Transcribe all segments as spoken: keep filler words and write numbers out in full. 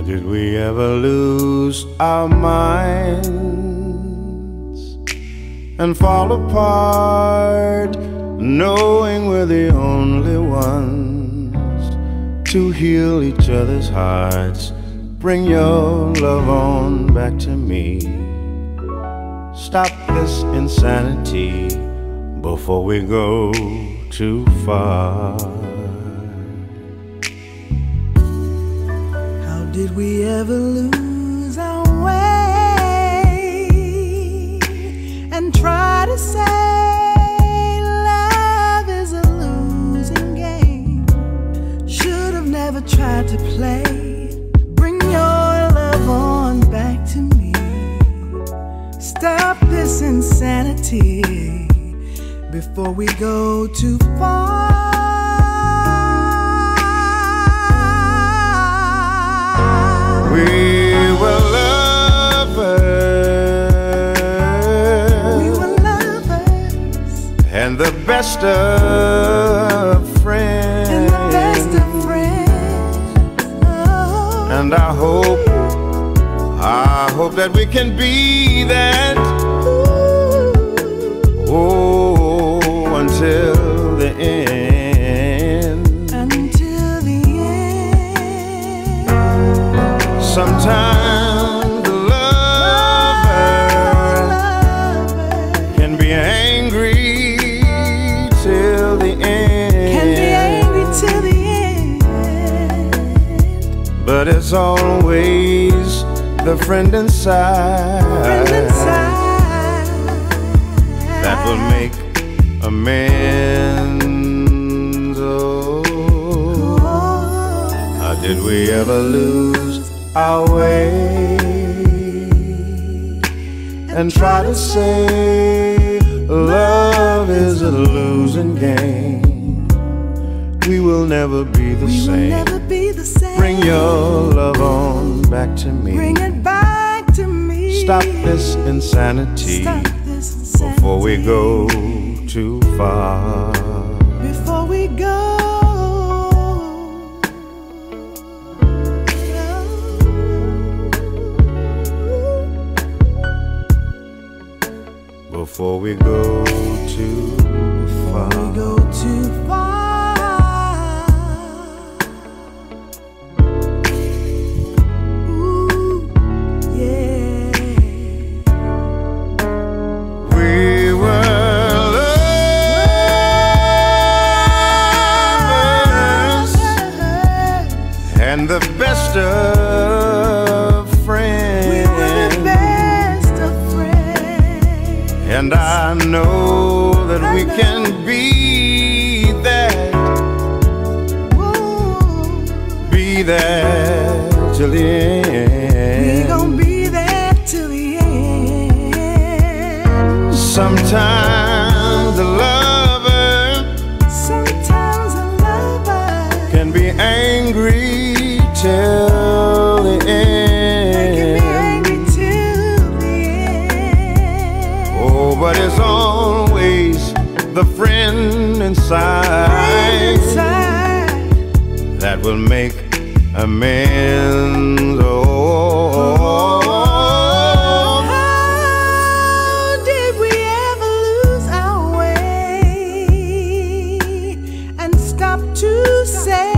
Did we ever lose our minds and fall apart, knowing we're the only ones to heal each other's hearts? Bring your love on back to me. Stop this insanity before we go too far. How did we ever lose our way and try to say love is a losing game? Should have never tried to play. Bring your love on back to me. Stop this insanity before we go too far. We were lovers, we were lovers, and the best of friends, and the best of friends. Oh. And I hope, I hope that we can be that. Oh, until the end. Until the end. Sometimes the lover can be angry till the end. Can be angry till the end. But it's always the friend inside, Friend inside that will make amends. Oh, how did we ever lose our way and try to say love is a losing game? We will never be the we same. will never be the same. Bring your love on back to me. Bring it back to me. Stop this insanity, Stop this insanity before we go too far. Before we go. Before we go too far. Before we go too far. Ooh, yeah. We were lovers, and the best of friends. We were the best of friends. And I know that I we know. can be that, Ooh. be that till the end. We gon' be there till the end. Sometimes a lover Sometimes a lover can be angry till the can be end. angry till the end. Oh, but it's always the friend inside, Friend inside that will make amends. Oh, how did we ever lose our way and stop to say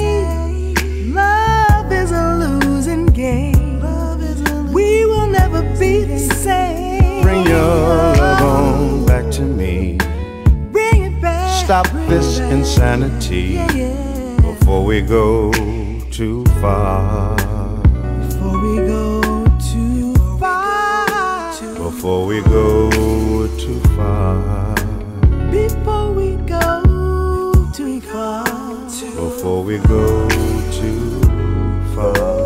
love is a losing game? We will never be the same. bring your love on back to me. Bring it back. Stop bring this it back. insanity Yeah, yeah. before we go too far. Before we go too far. Before we go too far. Before we go too far. Before we go too far.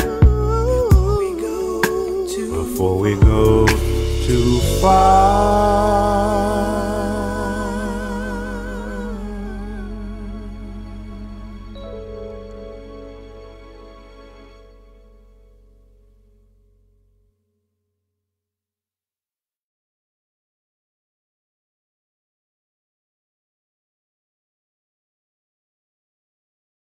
Before we go too far.